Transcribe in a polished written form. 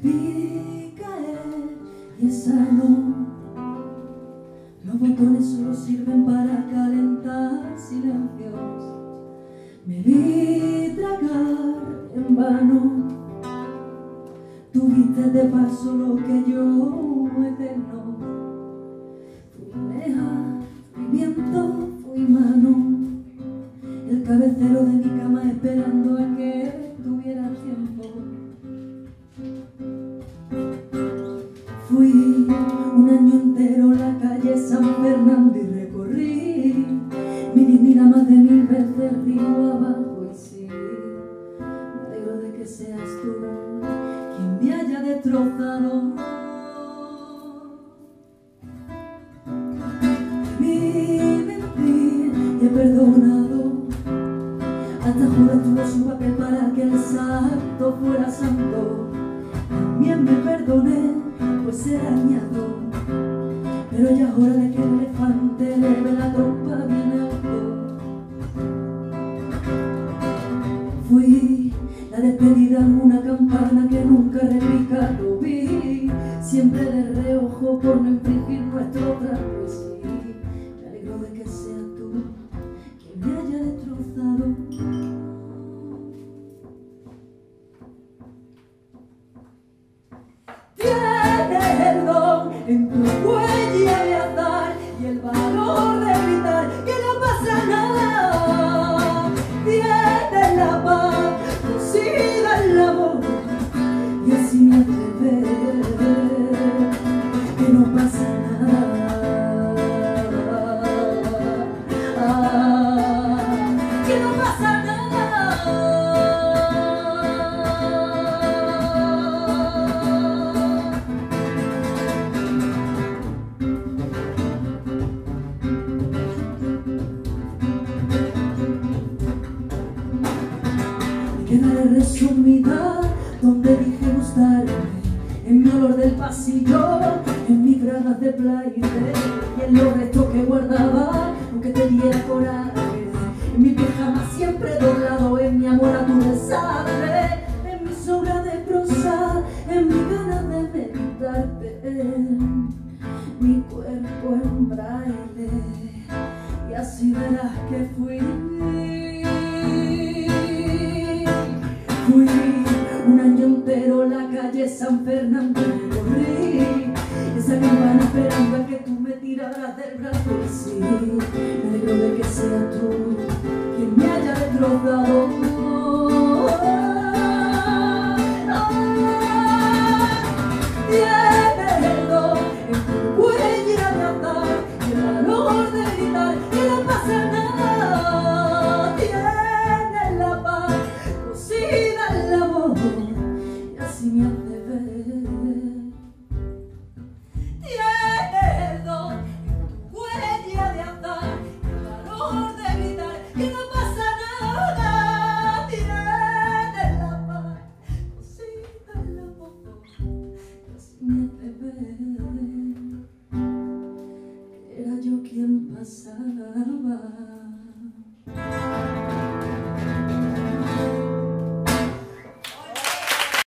vi caer y es sano. Los botones solo sirven para calentar silencios. Me vi tragar en vano. Tuviste de paso lo que yo eterno. Fui neja, fui viento, fui mano. El cabecero de mi cama esperando a que tuviera tiempo. Fui un año entero la calle San Fernando y recorrí mi dignidad más de 1000 veces río abajo. Y sí, me alegro de que seas tú quien me haya destrozado. Mi mentir he perdonado. Hasta juras tuvo su papel para que el santo fuera santo. También me perdoné, pues he dañado. Pero ya es hora de que el elefante leve la trompa bien alto. Fui la despedida en una campana que nunca repica. Lo vi siempre de reojo por no infringir nuestro trato. Y sí, me alegro de que seas tú quien me haya destrozado. Tienes el don en tu huella de azar y el valor de gritar que no pasa nada. Tienes la paz cosida en la boca y así me hace ver que no pasa nada. Que no pasa nada. Quedaré resumida donde dije gustarme, en mi olor del pasillo, en mis bragas de playa y en los restos que guardaba, aunque te diera coraje, en mi pijama siempre doblado, en mi amor a tu desastre, en mi sobra de prosa, en mi ganas de meditarte, en mi cuerpo en braille, y así verás que fui. Fui un año entero la calle San Fernando y corrí esa campana esperando a que tú me tiraras del brazo. Y sí, me alegro de que seas tú quien me haya destrozado.